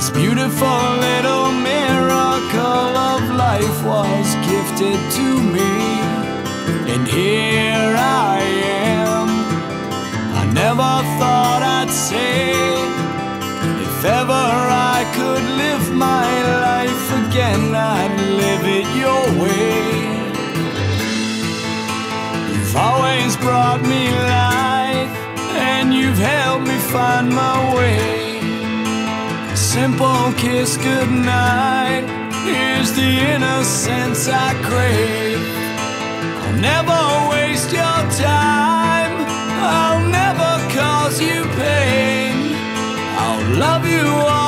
This beautiful little miracle of life was gifted to me, and here I am. I never thought I'd say, if ever I could live my life again, I'd live it your way. You've always brought me life, and you've helped me find my way. A simple kiss goodnight is the innocence I crave. I'll never waste your time, I'll never cause you pain. I'll love you all